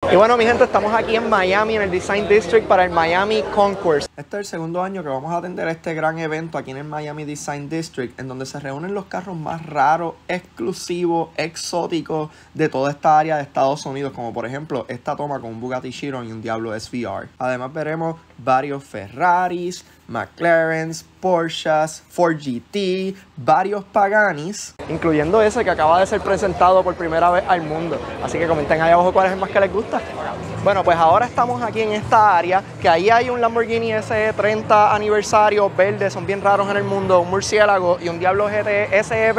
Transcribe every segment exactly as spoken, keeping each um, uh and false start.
Y bueno, mi gente, estamos aquí en Miami, en el Design District, para el Miami Concourse. Este es el segundo año que vamos a atender este gran evento aquí en el Miami Design District, en donde se reúnen los carros más raros, exclusivos, exóticos de toda esta área de Estados Unidos, como por ejemplo esta toma con un Bugatti Chiron y un Diablo S V R. Además veremos varios Ferraris, McLarens, Porsches, Ford G T, varios Paganis, incluyendo ese que acaba de ser presentado por primera vez al mundo. Así que comenten ahí abajo cuál es el más que les gusta. Bueno, pues ahora estamos aquí en esta área, que ahí hay un Lamborghini S treinta aniversario verde, son bien raros en el mundo, un murciélago y un Diablo G T S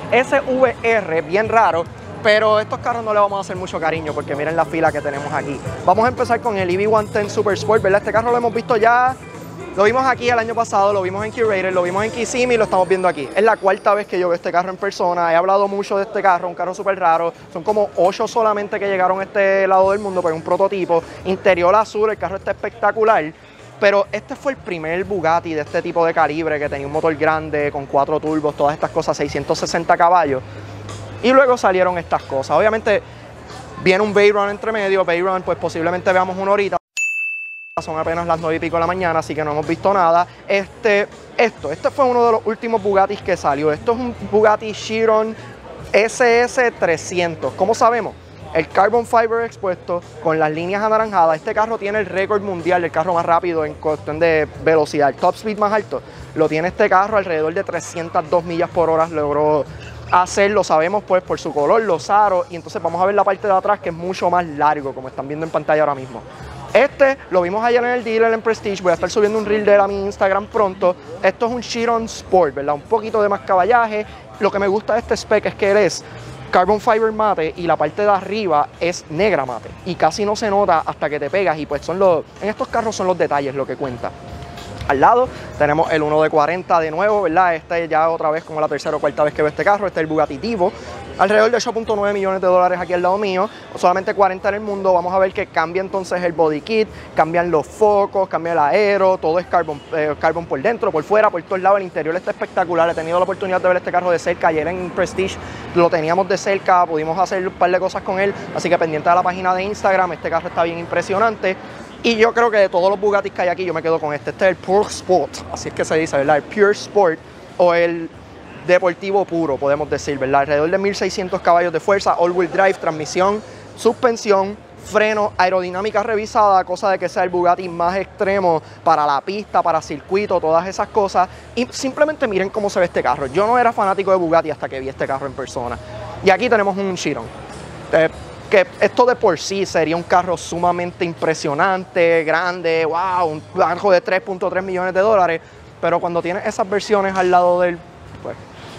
V R, bien raro. Pero estos carros no le vamos a hacer mucho cariño porque miren la fila que tenemos aquí. Vamos a empezar con el E V ciento diez Super Sport, ¿verdad? Este carro lo hemos visto ya, lo vimos aquí el año pasado, lo vimos en Curator, lo vimos en Kissimmee y lo estamos viendo aquí. Es la cuarta vez que yo veo este carro en persona, he hablado mucho de este carro, un carro súper raro. Son como ocho solamente que llegaron a este lado del mundo, pero es un prototipo. Interior azul, el carro está espectacular. Pero este fue el primer Bugatti de este tipo de calibre que tenía un motor grande, con cuatro turbos, todas estas cosas, seiscientos sesenta caballos. Y luego salieron estas cosas. Obviamente viene un Veyron entre medio. Veyron, pues posiblemente veamos uno ahorita. Son apenas las nueve y pico de la mañana, así que no hemos visto nada. Este, esto, este fue uno de los últimos Bugattis que salió. Esto es un Bugatti Chiron S S trescientos. ¿Cómo sabemos? El carbon fiber expuesto con las líneas anaranjadas. Este carro tiene el récord mundial del carro más rápido en cuestión de velocidad. El top speed más alto lo tiene este carro, alrededor de trescientas dos millas por hora logró hacerlo. Sabemos pues por su color, los aros, y entonces vamos a ver la parte de atrás que es mucho más largo, como están viendo en pantalla ahora mismo. Este lo vimos ayer en el dealer en Prestige, voy a estar subiendo un reel de él a mi Instagram pronto. Esto es un Chiron Sport, ¿verdad? Un poquito de más caballaje. Lo que me gusta de este spec es que él es carbon fiber mate y la parte de arriba es negra mate. Y casi no se nota hasta que te pegas, y pues son los, en estos carros son los detalles lo que cuenta. Al lado tenemos el uno de cuarenta de nuevo, ¿verdad? Este ya otra vez como la tercera o cuarta vez que veo este carro. Este es el Bugatti Divo, alrededor de ocho punto nueve millones de dólares aquí al lado mío, solamente cuarenta en el mundo. Vamos a ver que cambia entonces el body kit, cambian los focos, cambia el aero, todo es carbon, eh, carbon por dentro, por fuera, por todos lados. El interior está espectacular, he tenido la oportunidad de ver este carro de cerca. Ayer en Prestige lo teníamos de cerca, pudimos hacer un par de cosas con él, así que pendiente de la página de Instagram. Este carro está bien impresionante. Y yo creo que de todos los Bugattis que hay aquí, yo me quedo con este. Este es el Pure Sport, así es que se dice, ¿verdad? El Pure Sport, o el deportivo puro, podemos decir, ¿verdad? Alrededor de mil seiscientos caballos de fuerza, all-wheel drive, transmisión, suspensión, freno, aerodinámica revisada, cosa de que sea el Bugatti más extremo para la pista, para circuito, todas esas cosas. Y simplemente miren cómo se ve este carro. Yo no era fanático de Bugatti hasta que vi este carro en persona. Y aquí tenemos un Chiron. Eh, que esto de por sí sería un carro sumamente impresionante, grande, wow, un carro de tres punto tres millones de dólares, pero cuando tienes esas versiones al lado del, pues,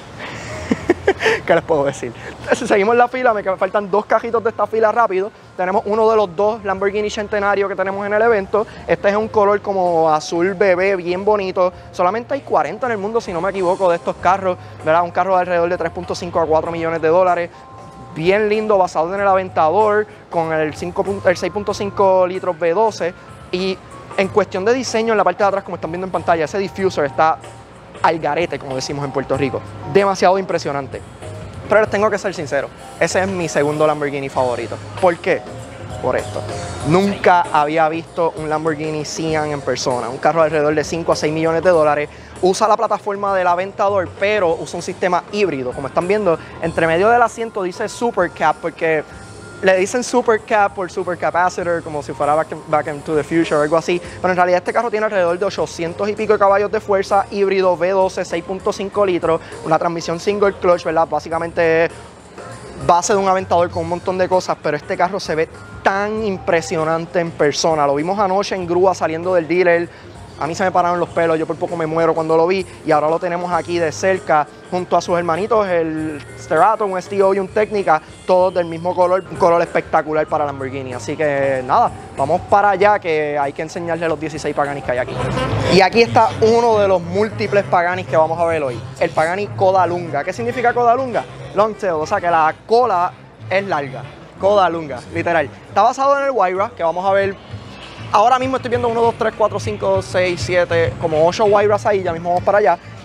¿qué les puedo decir? Si seguimos la fila, me faltan dos cajitos de esta fila rápido. Tenemos uno de los dos Lamborghini Centenario que tenemos en el evento. Este es un color como azul bebé, bien bonito. Solamente hay cuarenta en el mundo, si no me equivoco, de estos carros, ¿verdad? Un carro de alrededor de tres punto cinco a cuatro millones de dólares. Bien lindo, basado en el Aventador, con el, el seis punto cinco litros V doce. Y en cuestión de diseño, en la parte de atrás, como están viendo en pantalla, ese diffuser está al garete, como decimos en Puerto Rico. Demasiado impresionante. Pero les tengo que ser sincero, ese es mi segundo Lamborghini favorito. ¿Por qué? Por esto. Nunca había visto un Lamborghini Sián en persona. Un carro de alrededor de cinco a seis millones de dólares. Usa la plataforma del Aventador, pero usa un sistema híbrido. Como están viendo, entre medio del asiento dice Super Cap, porque le dicen Super Cap por Super Capacitor, como si fuera Back, in, back into the Future o algo así. Pero en realidad este carro tiene alrededor de ochocientos y pico de caballos de fuerza, híbrido V doce, seis punto cinco litros, una transmisión single clutch, ¿verdad? Básicamente base de un Aventador con un montón de cosas, pero este carro se ve tan impresionante en persona. Lo vimos anoche en grúa saliendo del dealer. A mí se me pararon los pelos, yo por poco me muero cuando lo vi, y ahora lo tenemos aquí de cerca junto a sus hermanitos, el Sterato, un S T O y un Technica, todos del mismo color, un color espectacular para Lamborghini. Así que nada, vamos para allá, que hay que enseñarles los dieciséis Paganis que hay aquí. Y aquí está uno de los múltiples Paganis que vamos a ver hoy, el Pagani Coda Lunga. ¿Qué significa Coda Lunga? Long tail, o sea que la cola es larga, Coda Lunga, literal. Está basado en el Huayra, que vamos a ver. Ahora mismo estoy viendo uno, dos, tres, cuatro, cinco, seis, siete, como ocho Huayras ahí, ya mismo vamos para allá.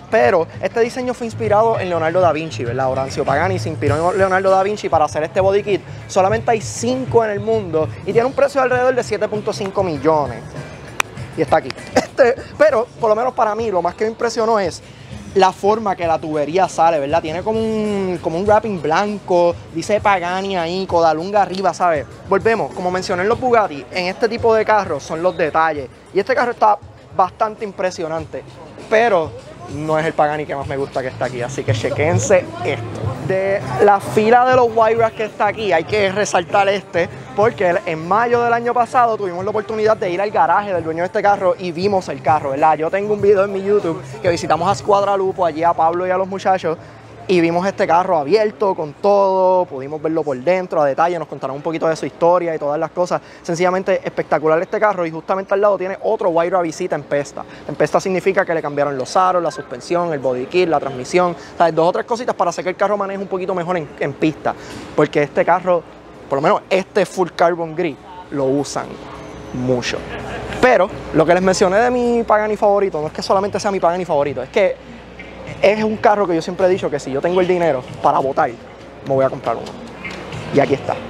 pero este diseño fue inspirado en Leonardo da Vinci, ¿verdad? Orancio Pagani se inspiró en Leonardo da Vinci para hacer este body kit. Solamente hay cinco en el mundo y tiene un precio de alrededor de siete punto cinco millones. Y está aquí. Este, pero, por lo menos para mí, lo más que me impresionó es la forma que la tubería sale, ¿verdad? Tiene como un, como un wrapping blanco, dice Pagani ahí, codalunga arriba, ¿sabes? Volvemos, como mencioné en los Bugatti, en este tipo de carros son los detalles. Y este carro está bastante impresionante, pero no es el Pagani que más me gusta que está aquí, así que chequense esto. De la fila de los Wayras que está aquí, hay que resaltar este, porque en mayo del año pasado tuvimos la oportunidad de ir al garaje del dueño de este carro y vimos el carro, ¿verdad? Yo tengo un video en mi YouTube que visitamos a Squadra Lupo, allí a Pablo y a los muchachos, y vimos este carro abierto con todo, pudimos verlo por dentro a detalle, nos contaron un poquito de su historia y todas las cosas. Sencillamente espectacular este carro, y justamente al lado tiene otro Wayra Visita en Pesta. En Pesta significa que le cambiaron los aros, la suspensión, el body kit, la transmisión, ¿sabes? Dos o tres cositas para hacer que el carro maneje un poquito mejor en, en pista, porque este carro, por lo menos este full carbon gris, lo usan mucho. Pero lo que les mencioné de mi Pagani favorito, no es que solamente sea mi Pagani favorito, es que es un carro que yo siempre he dicho que si yo tengo el dinero para botar, me voy a comprar uno. Y aquí está.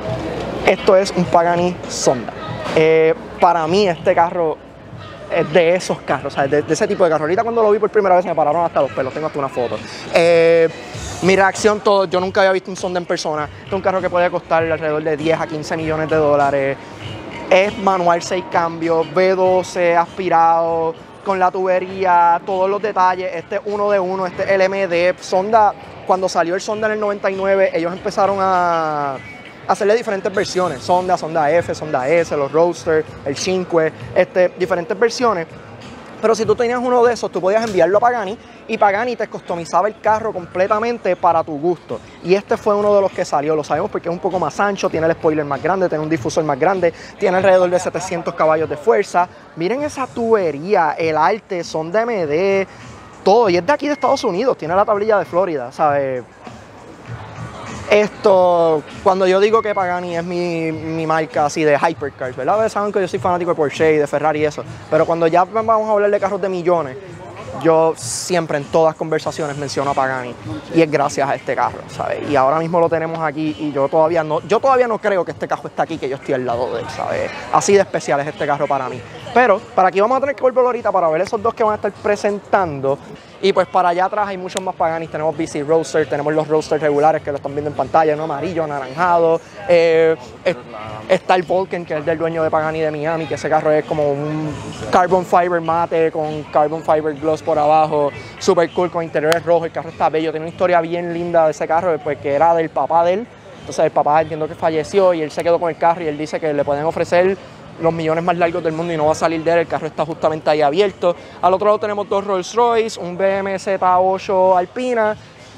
Esto es un Pagani Zonda. Eh, para mí este carro es de esos carros, ¿sabes? De, de ese tipo de carro. Ahorita cuando lo vi por primera vez me pararon hasta los pelos, tengo hasta una foto. Eh, mi reacción, todo, yo nunca había visto un Zonda en persona. Este es un carro que puede costar alrededor de diez a quince millones de dólares. Es manual seis cambios, V doce, aspirado, con la tubería, todos los detalles. Este es uno de uno, este es el M D. Zonda, cuando salió el Zonda en el noventa y nueve, ellos empezaron a hacerle diferentes versiones. Zonda, Zonda F, Zonda S, los Roadster, el cinco, este, diferentes versiones. Pero si tú tenías uno de esos, tú podías enviarlo a Pagani y Pagani te customizaba el carro completamente para tu gusto. Y este fue uno de los que salió, lo sabemos porque es un poco más ancho, tiene el spoiler más grande, tiene un difusor más grande, tiene alrededor de setecientos caballos de fuerza. Miren esa tubería, el arte, son de M D, todo. Y es de aquí de Estados Unidos, tiene la tablilla de Florida, ¿sabes? Esto, cuando yo digo que Pagani es mi, mi marca así de hypercars, ¿verdad? Saben que yo soy fanático de Porsche y de Ferrari y eso, pero cuando ya vamos a hablar de carros de millones, yo siempre en todas conversaciones menciono a Pagani y es gracias a este carro, ¿sabes? Y ahora mismo lo tenemos aquí y yo todavía no, yo todavía no creo que este carro está aquí, que yo estoy al lado de él, ¿sabes? Así de especial es este carro para mí. Pero para aquí vamos a tener que volver ahorita para ver esos dos que van a estar presentando. Y pues para allá atrás hay muchos más Paganis. Tenemos B C Roadster, tenemos los Roadsters regulares que lo están viendo en pantalla, ¿no? Amarillo, anaranjado. Eh, es, está el Vulcan, que es del dueño de Pagani de Miami, que ese carro es como un carbon fiber mate con carbon fiber gloss por abajo. Super cool, con interiores rojos. El carro está bello, tiene una historia bien linda de ese carro, pues, que era del papá de él. Entonces el papá entiendo que falleció y él se quedó con el carro y él dice que le pueden ofrecer los millones más largos del mundo y no va a salir de él. El carro está justamente ahí abierto. Al otro lado tenemos dos Rolls Royce, un B M Z ocho Alpina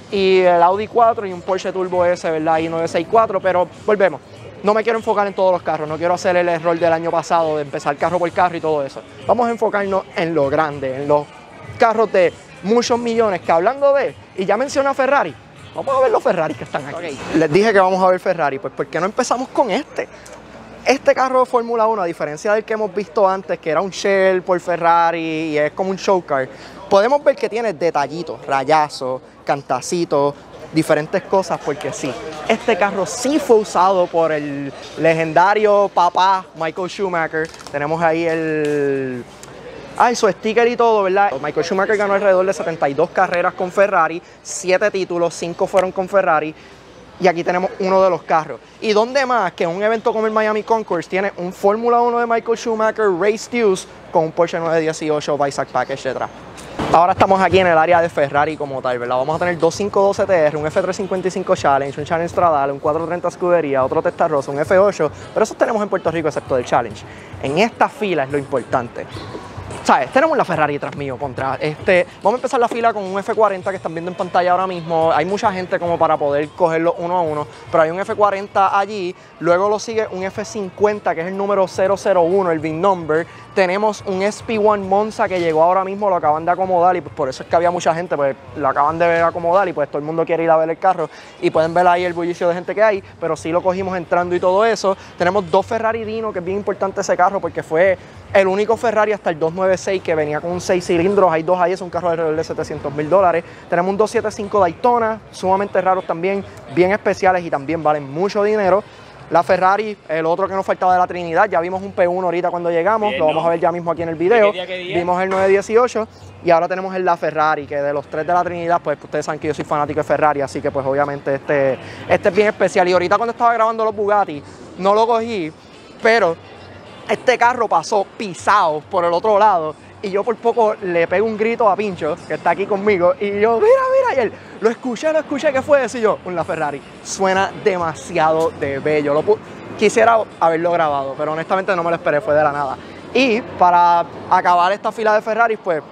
y el Audi cuatro y un Porsche Turbo S, ¿verdad? I nueve sesenta y cuatro, pero volvemos. No me quiero enfocar en todos los carros, no quiero hacer el error del año pasado de empezar carro por carro y todo eso. Vamos a enfocarnos en lo grande, en los carros de muchos millones, que hablando de, y ya mencioné a Ferrari, vamos a ver los Ferrari que están aquí. Okay. Les dije que vamos a ver Ferrari, pues ¿por qué no empezamos con este? Este carro de Fórmula uno, a diferencia del que hemos visto antes, que era un Shell por Ferrari y es como un show car, podemos ver que tiene detallitos, rayazos, cantacitos, diferentes cosas, porque sí, este carro sí fue usado por el legendario papá Michael Schumacher. Tenemos ahí el... Ay, su sticker y todo, ¿verdad? Michael Schumacher ganó alrededor de setenta y dos carreras con Ferrari, siete títulos, cinco fueron con Ferrari. Y aquí tenemos uno de los carros. ¿Y dónde más que un evento como el Miami Concourse tiene un Fórmula uno de Michael Schumacher Race Deuce con un Porsche nueve dieciocho Weissach Package detrás? Ahora estamos aquí en el área de Ferrari como tal, ¿verdad? Vamos a tener dos cinco doce T R, un F trescientos cincuenta y cinco Challenge, un Challenge Stradale, un cuatrocientos treinta Scuderia, otro Testarossa, un F ocho, pero esos tenemos en Puerto Rico excepto del Challenge. En esta fila es lo importante. ¿Sabes? Tenemos la Ferrari detrás mío contra este. Vamos a empezar la fila con un F cuarenta que están viendo en pantalla ahora mismo. Hay mucha gente como para poder cogerlo uno a uno, pero hay un F cuarenta allí. Luego lo sigue un F cincuenta que es el número cero cero uno, el V I N number. Tenemos un S P uno Monza que llegó ahora mismo, lo acaban de acomodar y pues por eso es que había mucha gente, pues lo acaban de acomodar y pues todo el mundo quiere ir a ver el carro y pueden ver ahí el bullicio de gente que hay, pero sí lo cogimos entrando y todo eso. Tenemos dos Ferrari Dino, que es bien importante ese carro porque fue el único Ferrari hasta el doscientos noventa y seis que venía con un seis cilindros, hay dos ahí, es un carro de alrededor de setecientos mil dólares. Tenemos un doscientos setenta y cinco Daytona, sumamente raros también, bien especiales y también valen mucho dinero. La Ferrari, el otro que nos faltaba de la Trinidad, ya vimos un P uno ahorita cuando llegamos, bien, lo vamos ¿no? a ver ya mismo aquí en el video. ¿Qué día, qué día? Vimos el nueve dieciocho y ahora tenemos el La Ferrari, que de los tres de la Trinidad, pues ustedes saben que yo soy fanático de Ferrari, así que pues obviamente este, este es bien especial. Y ahorita cuando estaba grabando los Bugatti, no lo cogí, pero este carro pasó pisado por el otro lado y yo por poco le pego un grito a Pincho, que está aquí conmigo, y yo, mira, mira, y él, lo escuché, lo escuché, ¿qué fue eso? Y yo, un La Ferrari. Suena demasiado de bello. Lo quisiera haberlo grabado, pero honestamente no me lo esperé, fue de la nada. Y para acabar esta fila de Ferraris, pues,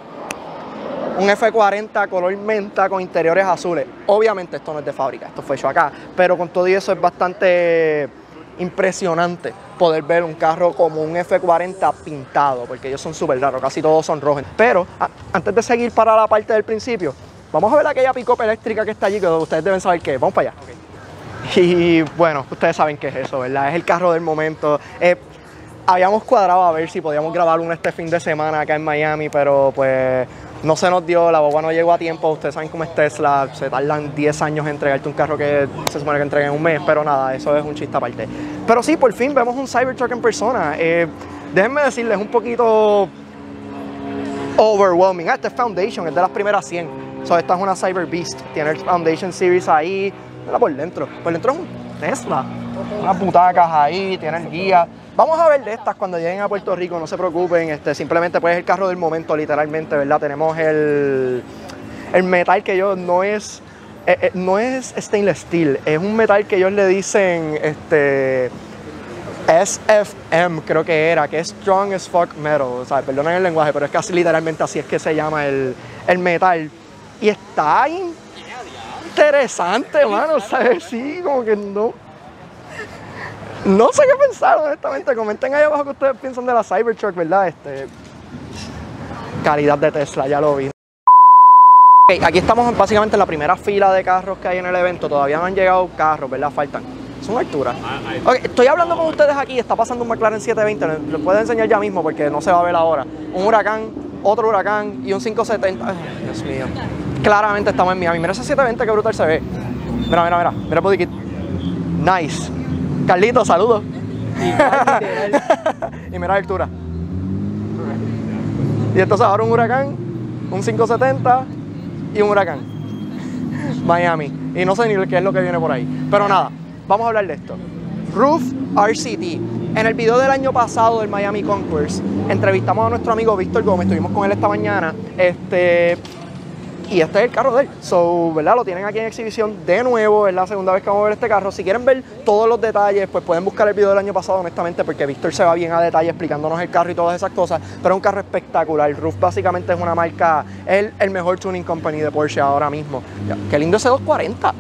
un F cuarenta color menta con interiores azules. Obviamente esto no es de fábrica, esto fue hecho acá, pero con todo eso es bastante impresionante poder ver un carro como un F cuarenta pintado, porque ellos son súper raros, casi todos son rojos. Pero a, antes de seguir para la parte del principio, vamos a ver aquella pick-up eléctrica que está allí, que ustedes deben saber qué es. Vamos para allá. Okay. Y bueno, ustedes saben qué es eso, ¿verdad? Es el carro del momento. Eh, habíamos cuadrado a ver si podíamos grabar uno este fin de semana acá en Miami, pero pues no se nos dio, la boba no llegó a tiempo. Ustedes saben cómo es Tesla, se tardan diez años en entregarte un carro que se supone que entreguen en un mes, pero nada, eso es un chiste aparte. Pero sí, por fin vemos un Cybertruck en persona. Eh, déjenme decirles, un poquito overwhelming. Ah, este es Foundation, es de las primeras cien. So, esta es una Cyber Beast, tiene el Foundation Series ahí, mira por dentro. Por dentro es un Tesla, unas butacas ahí, tiene el guía. Vamos a ver de estas cuando lleguen a Puerto Rico, no se preocupen, este, simplemente pues es el carro del momento literalmente, ¿verdad? Tenemos el, el metal que ellos no es, eh, eh, no es stainless steel, es un metal que ellos le dicen este, S F M creo que era, que es Strong as Fuck Metal, o sea, perdonen el lenguaje, pero es casi literalmente así es que se llama el, el metal. Y está interesante, mano, ¿sabes? Sí, como que no... No sé qué pensar, honestamente. Comenten ahí abajo que ustedes piensan de la Cybertruck, ¿verdad? Este, calidad de Tesla, ya lo vi. Okay, aquí estamos básicamente en la primera fila de carros que hay en el evento. Todavía no han llegado carros, ¿verdad? Faltan. Son alturas. Okay, estoy hablando con ustedes aquí. Está pasando un McLaren setecientos veinte. Les puedo enseñar ya mismo porque no se va a ver ahora. Un Huracán, otro Huracán y un quinientos setenta. Ay, Dios mío. Claramente estamos en Miami. Mira ese setecientos veinte, qué brutal se ve. Mira, mira, mira. Mira, Pudikit. Nice. Carlitos, saludos. Y mira la altura. Y entonces ahora un Huracán, un quinientos setenta y un Huracán. Miami. Y no sé ni qué es lo que viene por ahí. Pero nada, vamos a hablar de esto. Roof R C T. En el video del año pasado del Miami Concourse, entrevistamos a nuestro amigo Víctor Gómez, estuvimos con él esta mañana. Este... Y este es el carro de él, so, ¿verdad? Lo tienen aquí en exhibición de nuevo, es la segunda vez que vamos a ver este carro. Si quieren ver todos los detalles, pues pueden buscar el video del año pasado, honestamente, porque Víctor se va bien a detalle explicándonos el carro y todas esas cosas, pero es un carro espectacular. Roof básicamente es una marca, es el, el mejor tuning company de Porsche ahora mismo. Ya, qué lindo ese doscientos cuarenta.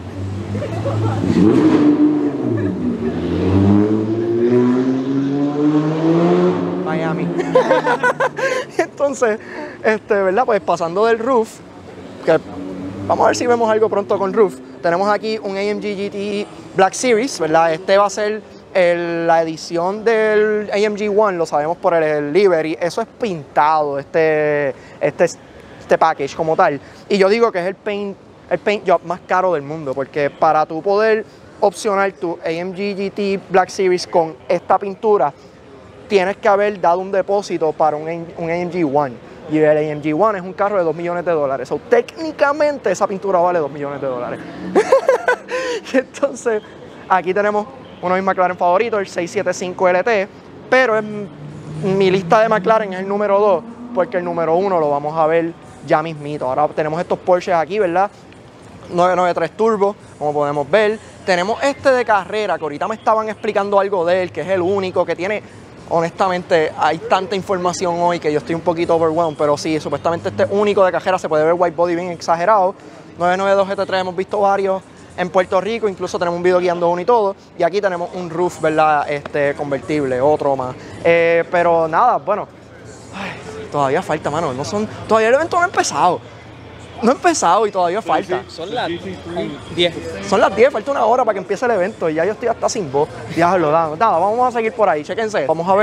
Miami. Entonces, este, ¿verdad? Pues pasando del Roof, que vamos a ver si vemos algo pronto con Roof. Tenemos aquí un A M G G T Black Series, ¿verdad? Este va a ser el, la edición del A M G One, lo sabemos por el, el livery. Eso es pintado, este, este, este package como tal. Y yo digo que es el paint, el paint job más caro del mundo, porque para tú poder opcionar tu A M G G T Black Series con esta pintura, tienes que haber dado un depósito para un, un A M G One. Y el A M G One es un carro de dos millones de dólares. So, técnicamente esa pintura vale dos millones de dólares. Entonces, aquí tenemos uno de mis McLaren favoritos, el seiscientos setenta y cinco L T. Pero en mi lista de McLaren es el número dos, porque el número uno lo vamos a ver ya mismito. Ahora tenemos estos Porsches aquí, ¿verdad? nueve noventa y tres Turbo, como podemos ver. Tenemos este de carrera, que ahorita me estaban explicando algo de él, que es el único que tiene... Honestamente, hay tanta información hoy que yo estoy un poquito overwhelmed, pero sí, supuestamente este único de cajera se puede ver white body bien exagerado. nueve noventa y dos G T tres hemos visto varios en Puerto Rico, incluso tenemos un video guiando uno y todo. Y aquí tenemos un Roof, ¿verdad? Este, convertible, otro más. Eh, pero nada, bueno, ay, todavía falta, mano. No son, todavía el evento no ha empezado. No ha empezado y todavía falta. Son las diez. Son las diez, falta una hora para que empiece el evento y ya yo estoy hasta sin voz. Diablo, nada, nada, vamos a seguir por ahí, chéquense. Vamos a ver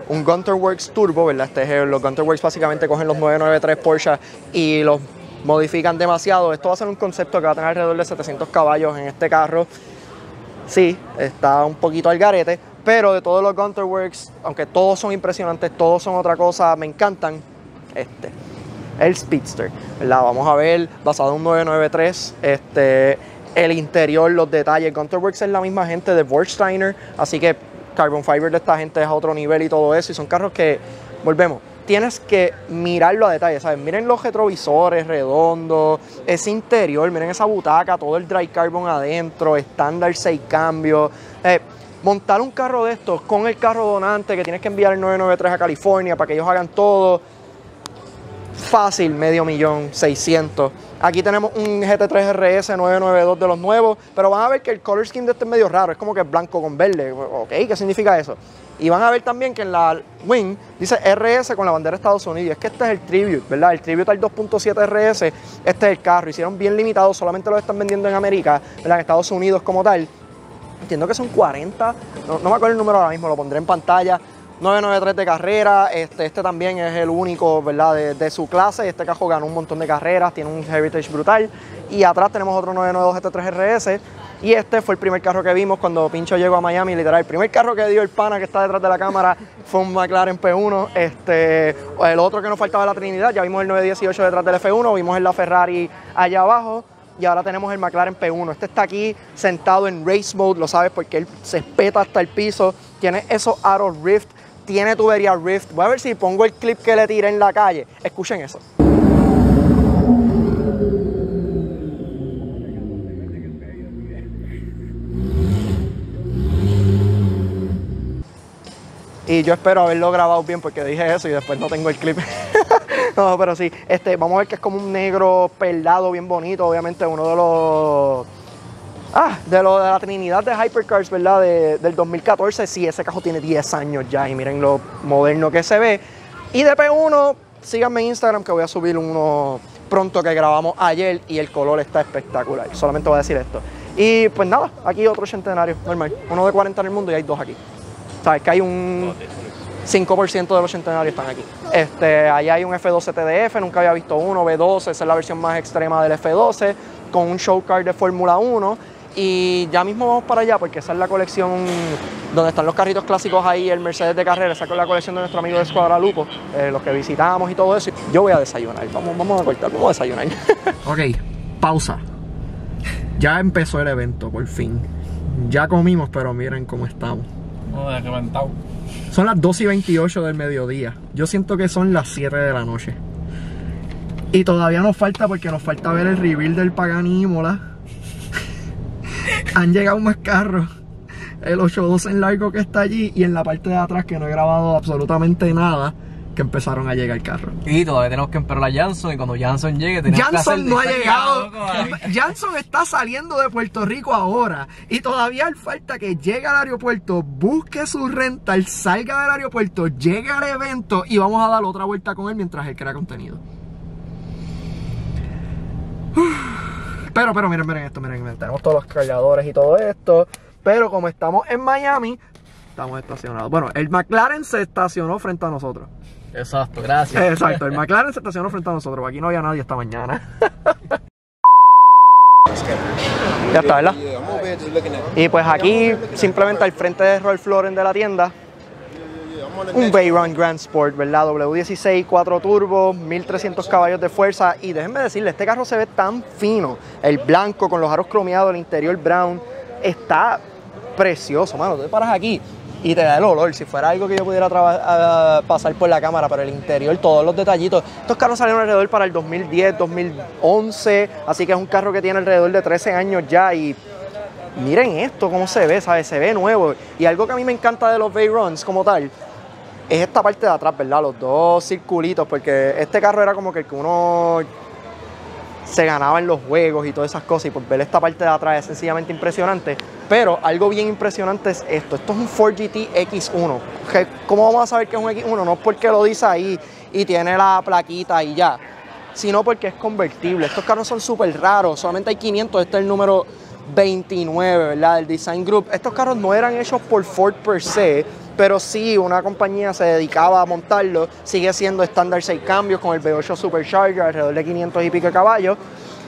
un Gunter Works Turbo, ¿verdad? Este es, los Gunter Works básicamente cogen los nueve noventa y tres Porsche y los modifican demasiado. Esto va a ser un concepto que va a tener alrededor de setecientos caballos en este carro. Sí, está un poquito al garete, pero de todos los Gunter Works, aunque todos son impresionantes, todos son otra cosa, me encantan, este, el Speedster, ¿verdad? Vamos a ver, basado en un nueve noventa y tres, este, el interior, los detalles. Gunter Works es la misma gente de Vorsteiner, así que Carbon Fiber de esta gente es a otro nivel y todo eso, y son carros que, volvemos, tienes que mirarlo a detalle, ¿sabes? Miren los retrovisores redondos, ese interior, miren esa butaca, todo el dry carbon adentro, estándar seis cambios. Eh, montar un carro de estos con el carro donante que tienes que enviar el nueve noventa y tres a California para que ellos hagan todo, fácil, medio millón, seiscientos. Aquí tenemos un G T tres R S nueve noventa y dos de los nuevos, pero van a ver que el color scheme de este es medio raro, es como que es blanco con verde. Ok, ¿qué significa eso? Y van a ver también que en la wing dice R S con la bandera de Estados Unidos. Es que este es el Tribute, ¿verdad? El Tribute al dos punto siete R S, este es el carro. Hicieron bien limitado, solamente lo están vendiendo en América, ¿verdad? En Estados Unidos como tal. Entiendo que son cuarenta, no, no me acuerdo el número ahora mismo, lo pondré en pantalla. nueve noventa y tres de carrera, este, este también es el único, ¿verdad? De, de su clase. Este carro ganó un montón de carreras, tiene un heritage brutal. Y atrás tenemos otro nueve noventa y dos G T tres R S. Y este fue el primer carro que vimos cuando Pincho llegó a Miami, literal. El primer carro que dio el pana que está detrás de la cámara fue un McLaren P uno. Este, el otro que nos faltaba de la Trinidad, ya vimos el nueve dieciocho detrás del F uno, vimos el la Ferrari allá abajo. Y ahora tenemos el McLaren P uno. Este está aquí sentado en race mode, lo sabes, porque él se espeta hasta el piso. Tiene esos aros Rift, tiene tubería Rift. Voy a ver si pongo el clip que le tiré en la calle. Escuchen eso. Y yo espero haberlo grabado bien porque dije eso y después no tengo el clip. No, pero sí, este, vamos a ver que es como un negro perlado bien bonito. Obviamente uno de los... Ah, de lo de la Trinidad de Hypercars, ¿verdad? De, del dos mil catorce, sí, ese carro tiene diez años ya y miren lo moderno que se ve. Y de P uno, síganme en Instagram que voy a subir uno pronto que grabamos ayer y el color está espectacular. Solamente voy a decir esto. Y pues nada, aquí otro centenario, normal. Uno de cuarenta en el mundo y hay dos aquí. Sabes que hay un cinco por ciento de los centenarios están aquí. Este, allá hay un F doce T D F, nunca había visto uno, V doce, esa es la versión más extrema del F doce, con un show car de Fórmula uno. Y ya mismo vamos para allá porque esa es la colección donde están los carritos clásicos ahí, el Mercedes de carrera, esa es la colección de nuestro amigo de Escuadra Lupo, eh, los que visitamos y todo eso. Yo voy a desayunar, vamos, vamos a cortar, vamos a desayunar. Ok, pausa. Ya empezó el evento, por fin. Ya comimos, pero miren cómo estamos. No, de reventado. Son las dos y veintiocho del mediodía. Yo siento que son las siete de la noche. Y todavía nos falta porque nos falta ver el reveal del Pagani Imola. Han llegado más carros. El ocho doce en largo que está allí y en la parte de atrás que no he grabado absolutamente nada, que empezaron a llegar carros. Y todavía tenemos que esperar a Janson y cuando Janson llegue tenemos que hacer... Janson no ha llegado. Janson está saliendo de Puerto Rico ahora y todavía le falta que llegue al aeropuerto, busque su rental, salga del aeropuerto, llegue al evento y vamos a dar otra vuelta con él mientras él crea contenido. Pero, pero miren, miren esto, miren, miren, tenemos todos los cargadores y todo esto, pero como estamos en Miami, estamos estacionados. Bueno, el McLaren se estacionó frente a nosotros. Exacto, gracias. Exacto, el McLaren se estacionó frente a nosotros. Aquí no había nadie esta mañana. Ya está, ¿verdad? Y pues aquí, simplemente al frente de Rolf Lauren de la tienda, un Veyron Grand Sport, ¿verdad? W dieciséis, cuatro turbos, mil trescientos caballos de fuerza. Y déjenme decirles, este carro se ve tan fino. El blanco con los aros cromeados, el interior brown. Está precioso, mano. Tú te paras aquí y te da el olor. Si fuera algo que yo pudiera uh, pasar por la cámara, pero el interior, todos los detallitos. Estos carros salieron alrededor para el dos mil diez, dos mil once. Así que es un carro que tiene alrededor de trece años ya. Y miren esto, cómo se ve, ¿sabes? Se ve nuevo. Y algo que a mí me encanta de los Veyrons como tal es esta parte de atrás, ¿verdad? Los dos circulitos, porque este carro era como que el que uno se ganaba en los juegos y todas esas cosas, y por ver esta parte de atrás es sencillamente impresionante. Pero algo bien impresionante es esto. Esto es un Ford G T X uno. ¿Cómo vamos a saber que es un X uno? No es porque lo dice ahí y tiene la plaquita y ya, sino porque es convertible. Estos carros son súper raros, solamente hay quinientos, este es el número veintinueve, ¿verdad? Del Design Group. Estos carros no eran hechos por Ford per se, pero si una compañía se dedicaba a montarlo, sigue siendo estándar seis cambios con el V ocho Supercharger, alrededor de quinientos y pico de caballos.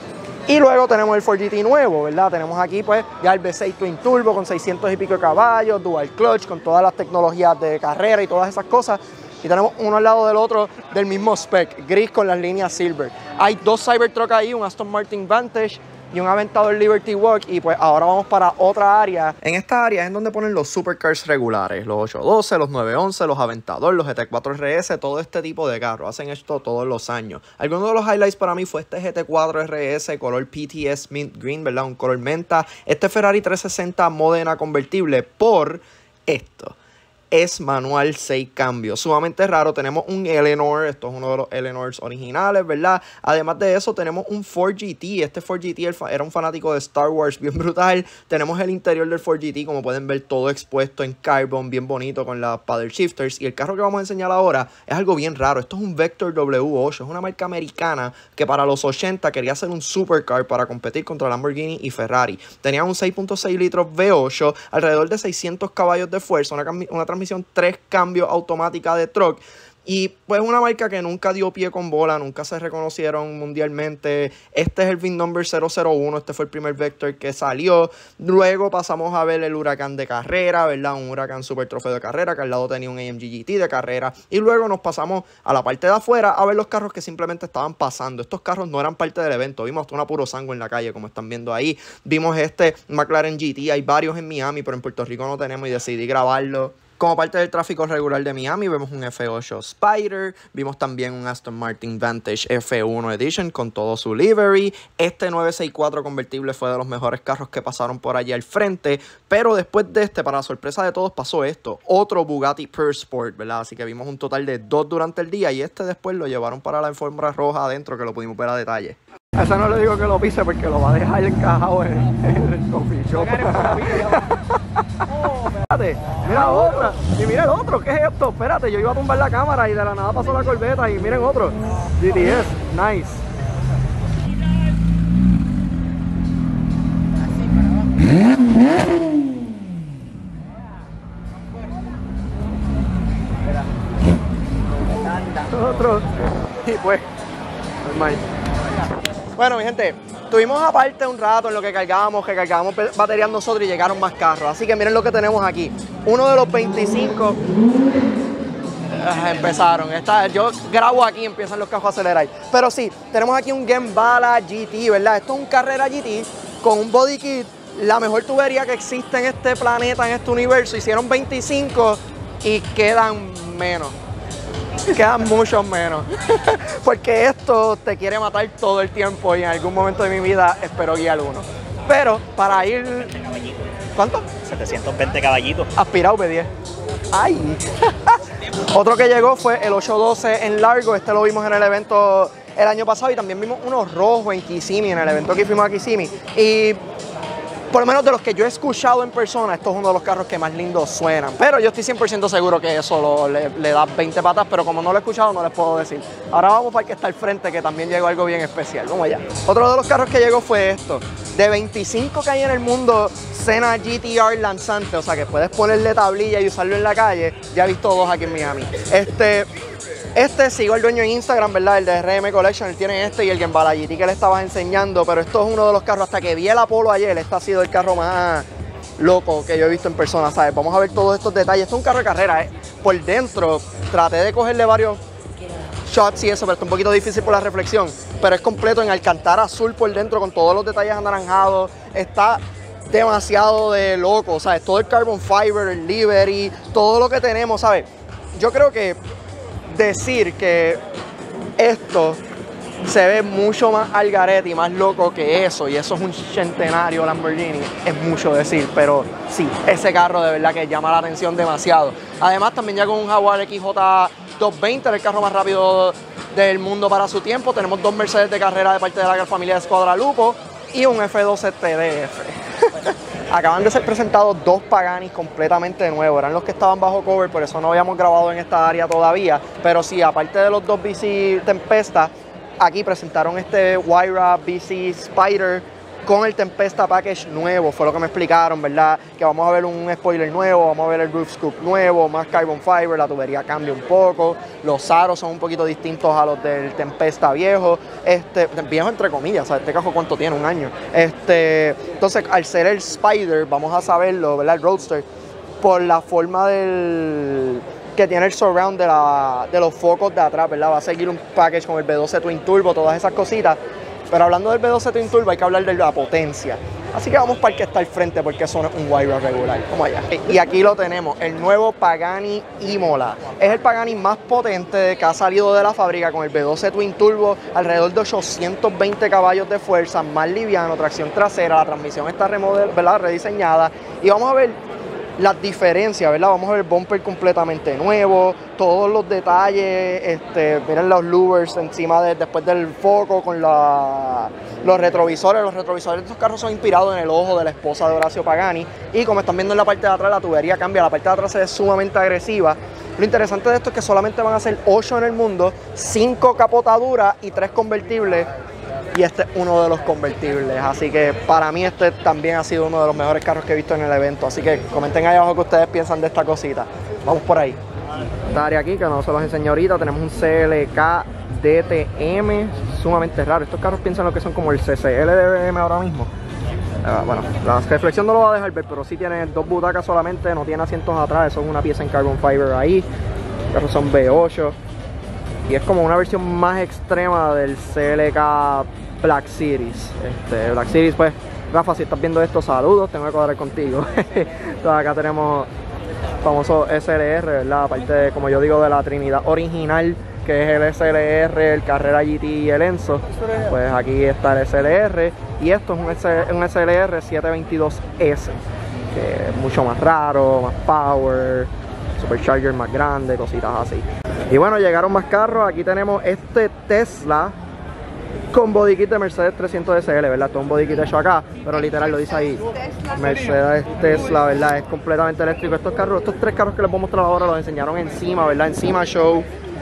Y luego tenemos el Ford G T nuevo, ¿verdad? Tenemos aquí pues ya el V seis Twin Turbo con seiscientos y pico de caballos, Dual Clutch, con todas las tecnologías de carrera y todas esas cosas. Y tenemos uno al lado del otro del mismo spec, gris con las líneas Silver. Hay dos Cybertruck ahí, un Aston Martin Vantage y un Aventador Liberty Walk, y pues ahora vamos para otra área. En esta área es en donde ponen los supercars regulares, los ocho doce, los nueve once, los Aventador, los G T cuatro R S, todo este tipo de carros. Hacen esto todos los años. Algunos de los highlights para mí fue este G T cuatro R S color P T S Mint Green, ¿verdad? Un color menta. Este Ferrari trescientos sesenta Modena convertible por esto. Es manual seis cambios, sumamente raro. Tenemos un Eleanor, esto es uno de los Eleanors originales, ¿verdad? Además de eso tenemos un Ford G T. Este Ford G T era un fanático de Star Wars bien brutal. Tenemos el interior del Ford G T, como pueden ver, todo expuesto en carbon, bien bonito con las paddle shifters. Y el carro que vamos a enseñar ahora es algo bien raro. Esto es un Vector W ocho, es una marca americana que para los ochenta quería hacer un supercar para competir contra Lamborghini y Ferrari. Tenía un seis punto seis litros V ocho, alrededor de seiscientos caballos de fuerza, una, una transmisión tres cambios automática de truck. Y pues una marca que nunca dio pie con bola, nunca se reconocieron mundialmente. Este es el V I N number cero cero uno, este fue el primer Vector que salió. Luego pasamos a ver el Huracán de carrera, ¿verdad? Un Huracán Super Trofeo de carrera, que al lado tenía un A M G G T de carrera. Y luego nos pasamos a la parte de afuera a ver los carros que simplemente estaban pasando. Estos carros no eran parte del evento, vimos hasta una puro sangue en la calle, como están viendo ahí. Vimos este McLaren G T, hay varios en Miami, pero en Puerto Rico no tenemos y decidí grabarlo. Como parte del tráfico regular de Miami, vemos un F ocho Spider, vimos también un Aston Martin Vantage F uno Edition con todo su livery. Este nueve sesenta y cuatro convertible fue de los mejores carros que pasaron por allí al frente, pero después de este, para sorpresa de todos, pasó esto, otro Bugatti Pursport, ¿verdad? Así que vimos un total de dos durante el día y este después lo llevaron para la alfombra roja adentro, que lo pudimos ver a detalle. A eso no le digo que lo pise porque lo va a dejar encajado en, en el coffee shop. Espérate, mira otra. Y mira el otro, ¿qué es esto? Espérate, yo iba a tumbar la cámara y de la nada pasó la Corvette y miren otro. G T S, nice. Otro. Y pues, normal. Bueno, mi gente, estuvimos aparte un rato en lo que cargábamos, que cargábamos baterías nosotros y llegaron más carros. Así que miren lo que tenemos aquí. Uno de los veinticinco... Uh, empezaron. Esta, yo grabo aquí y empiezan los carros a acelerar. Pero sí, tenemos aquí un Gembala G T, ¿verdad? Esto es un Carrera G T con un body kit, la mejor tubería que existe en este planeta, en este universo. Hicieron veinticinco y quedan menos. Quedan muchos menos. Porque esto te quiere matar todo el tiempo y en algún momento de mi vida espero guiar uno. Pero para ir... ¿Cuánto? setecientos veinte caballitos. Aspirado B diez. ¡Ay! Otro que llegó fue el ocho doce en largo. Este lo vimos en el evento el año pasado y también vimos uno rojo en Kissimmee, en el evento que fuimos a Kissimmee. Y por lo menos de los que yo he escuchado en persona, esto es uno de los carros que más lindos suenan. Pero yo estoy cien por ciento seguro que eso lo, le, le da veinte patas, pero como no lo he escuchado, no les puedo decir. Ahora vamos para el que está al frente, que también llegó algo bien especial. Vamos allá. Otro de los carros que llegó fue esto. De veinticinco que hay en el mundo, Senna G T R lanzante, o sea que puedes ponerle tablilla y usarlo en la calle. Ya he visto dos aquí en Miami. Este... Este sigo al dueño en Instagram, ¿verdad? El de R M Collection, él tiene este y el Gembala G T que le estabas enseñando, pero esto es uno de los carros, hasta que vi el Apollo ayer, este ha sido el carro más loco que yo he visto en persona, ¿sabes? Vamos a ver todos estos detalles. Esto es un carro de carrera, ¿eh? Por dentro traté de cogerle varios shots y eso, pero está un poquito difícil por la reflexión, pero es completo en alcantara azul por dentro con todos los detalles anaranjados. Está demasiado de loco, ¿sabes? Todo el carbon fiber, el livery, todo lo que tenemos, ¿sabes? Yo creo que decir que esto se ve mucho más al garete y más loco que eso, y eso es un centenario Lamborghini, es mucho decir, pero sí, ese carro de verdad que llama la atención demasiado. Además también ya con un Jaguar X J doscientos veinte, el carro más rápido del mundo para su tiempo. Tenemos dos Mercedes de carrera de parte de la familia de Squadra Lupo y un F doce T D F. Acaban de ser presentados dos Paganis completamente nuevos. Eran los que estaban bajo cover, por eso no habíamos grabado en esta área todavía. Pero sí, aparte de los dos B C Tempesta, aquí presentaron este Huayra B C Spider con el Tempesta Package nuevo, fue lo que me explicaron, ¿verdad? Que vamos a ver un spoiler nuevo, vamos a ver el roof scoop nuevo, más carbon fiber, la tubería cambia un poco, los aros son un poquito distintos a los del Tempesta viejo, este, viejo entre comillas, ¿sabes? Este cajo cuánto tiene, un año. Este, entonces, al ser el Spider, vamos a saberlo, ¿verdad? El Roadster, por la forma del que tiene el surround de, la, de los focos de atrás, ¿verdad? Va a seguir un package con el V doce Twin Turbo, todas esas cositas. Pero hablando del V doce Twin Turbo hay que hablar de la potencia. Así que vamos para el que está al frente porque eso no es un Huayra regular. Vamos allá. Y aquí lo tenemos, el nuevo Pagani Imola. Es el Pagani más potente que ha salido de la fábrica con el V doce Twin Turbo, alrededor de ochocientos veinte caballos de fuerza, más liviano, tracción trasera, la transmisión está remodel, ¿verdad? Rediseñada. Y vamos a ver las diferencias, ¿verdad? Vamos a ver el bumper completamente nuevo, todos los detalles, este, miren los louvers encima de, después del foco con la, los retrovisores. Los retrovisores de estos carros son inspirados en el ojo de la esposa de Horacio Pagani. Y como están viendo en la parte de atrás, la tubería cambia, la parte de atrás se ve sumamente agresiva. Lo interesante de esto es que solamente van a ser ocho en el mundo, cinco capotaduras y tres convertibles. Y este es uno de los convertibles, así que para mí este también ha sido uno de los mejores carros que he visto en el evento, así que comenten ahí abajo qué ustedes piensan de esta cosita. Vamos por ahí. Esta área aquí que no se los enseño ahorita, tenemos un C L K D T M sumamente raro. Estos carros piensan lo que son como el C C L D B M ahora mismo. Uh, bueno, la reflexión no lo va a dejar ver, pero sí tiene dos butacas solamente, no tiene asientos atrás, eso es una pieza en carbon fiber ahí. Los carros son V ocho y es como una versión más extrema del C L K Black Series. Este, Black Series, pues, Rafa, si estás viendo esto, saludos, tengo que cuadrar contigo. Entonces acá tenemos el famoso S L R, ¿verdad? Aparte, de, como yo digo, de la Trinidad original, que es el S L R, el Carrera G T y el Enzo, pues aquí está el S L R. Y esto es un, S un S L R setecientos veintidós S, que es mucho más raro, más power, supercharger más grande, cositas así. Y bueno, llegaron más carros. Aquí tenemos este Tesla con body kit de Mercedes trescientos S L, ¿verdad? Todo un body kit hecho acá, pero literal lo dice ahí, Mercedes Tesla, ¿verdad? Es completamente eléctrico. Estos carros, estos tres carros que les voy a mostrar ahora los enseñaron encima, ¿verdad? Encima show.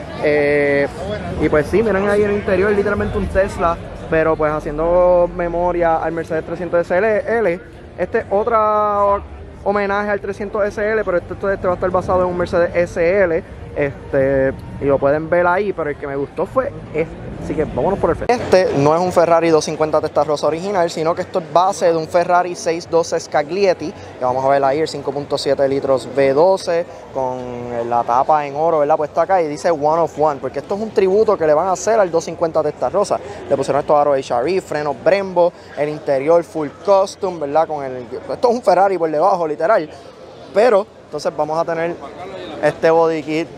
Eh, y pues sí, miren ahí en el interior, literalmente un Tesla, pero pues haciendo memoria al Mercedes trescientos S L. Este es otra homenaje al trescientos S L, pero este, este va a estar basado en un Mercedes S L. Este, y lo pueden ver ahí, pero el que me gustó fue este. Así que vámonos por el Ferrari. Este no es un Ferrari doscientos cincuenta Testarossa original, sino que esto es base de un Ferrari seiscientos doce Scaglietti, que vamos a ver ahí, el cinco punto siete litros V doce, con la tapa en oro, ¿verdad? Puesta acá y dice One of One, porque esto es un tributo que le van a hacer al doscientos cincuenta Testarossa. Le pusieron estos aros H R E, frenos Brembo, el interior full custom, ¿verdad? Con el, esto es un Ferrari por debajo, literal. Pero, entonces vamos a tener este body kit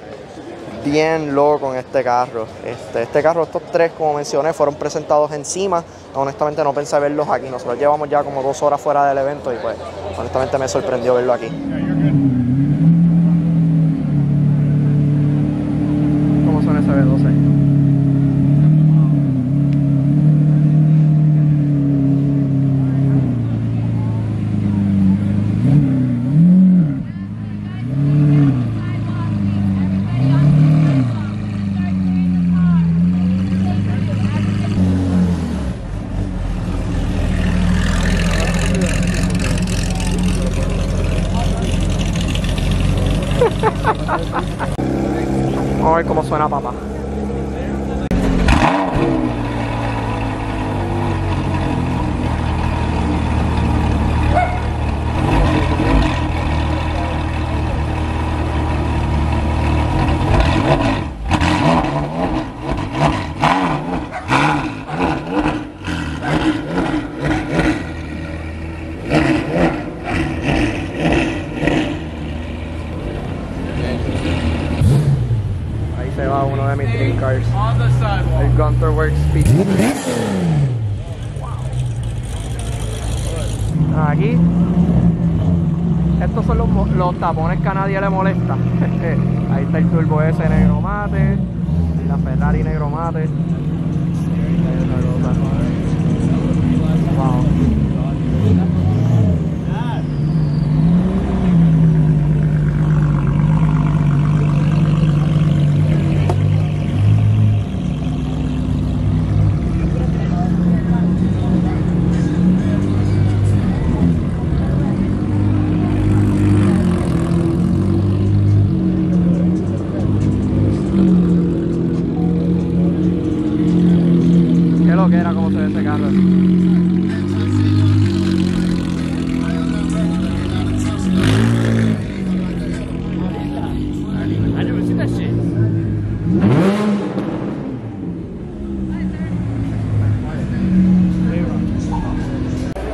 bien loco en este carro. Este, este carro, estos tres, como mencioné, fueron presentados encima. Honestamente no pensé verlos aquí. Nosotros llevamos ya como dos horas fuera del evento y pues honestamente me sorprendió verlo aquí. ¿Cómo suena ese V doce? Vamos a ver cómo suena, papá. Se va uno de mis dream cars, el Gunter Works Speed. Aquí, estos son los, los tapones que a nadie le molesta. Ahí está el Turbo S negro mate, la Ferrari negro mate. Wow.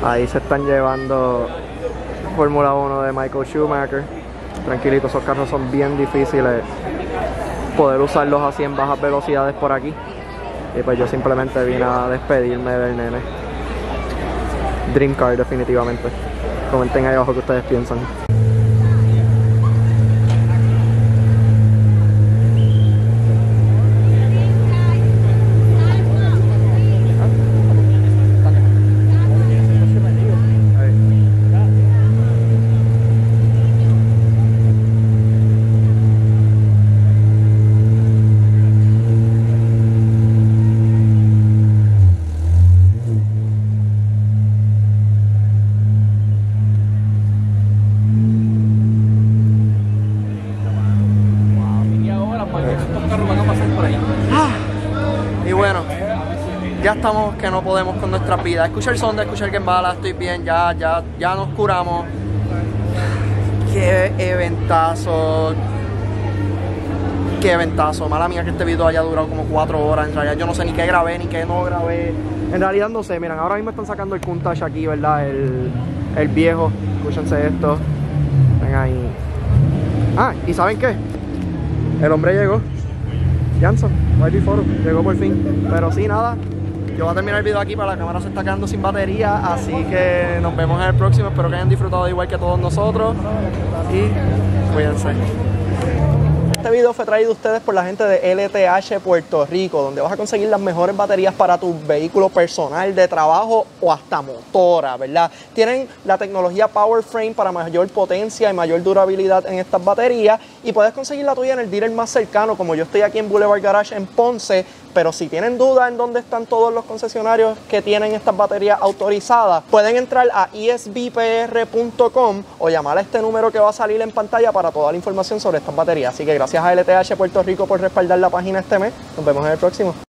Ahí se están llevando Fórmula uno de Michael Schumacher. Tranquilito, esos carros son bien difíciles poder usarlos así en bajas velocidades por aquí. Y pues yo simplemente vine a despedirme del nene. Dream car definitivamente. Comenten ahí abajo qué ustedes piensan. Y bueno, ya estamos que no podemos con nuestras vidas. Escucha el son de escuchar que embala, estoy bien, ya, ya, ya nos curamos. Qué eventazo. Qué eventazo. Mala mía que este video haya durado como cuatro horas. En realidad yo no sé ni qué grabé ni qué no grabé. En realidad no sé, miren, ahora mismo están sacando el Countach aquí, ¿verdad? El, el viejo. Escúchense esto. Ven ahí. Ah, ¿y saben qué? El hombre llegó. Janson, Y B Photo, llegó por fin. Pero sí, nada, yo voy a terminar el video aquí, para la cámara se está quedando sin batería. Así que nos vemos en el próximo. Espero que hayan disfrutado igual que todos nosotros. Y cuídense. Este video fue traído a ustedes por la gente de L T H Puerto Rico, donde vas a conseguir las mejores baterías para tu vehículo personal, de trabajo o hasta motora, ¿verdad? Tienen la tecnología PowerFrame para mayor potencia y mayor durabilidad en estas baterías, y puedes conseguir la tuya en el dealer más cercano, como yo estoy aquí en Boulevard Garage en Ponce. Pero si tienen duda en dónde están todos los concesionarios que tienen estas baterías autorizadas, pueden entrar a E S B P R punto com o llamar a este número que va a salir en pantalla para toda la información sobre estas baterías. Así que gracias a L T H Puerto Rico por respaldar la página este mes. Nos vemos en el próximo.